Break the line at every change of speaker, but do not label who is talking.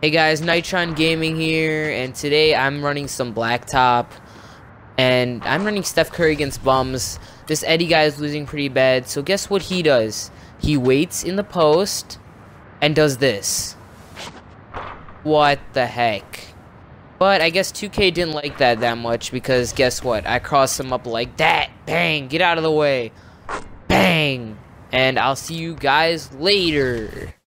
Hey guys, Nitron Gaming here, and today I'm running some Blacktop, and I'm running Steph Curry against bums. This Eddie guy is losing pretty bad, so guess what he does? He waits in the post and does this. What the heck? But I guess 2K didn't like that much because guess what? I crossed him up like that. Bang! Get out of the way. Bang! And I'll see you guys later.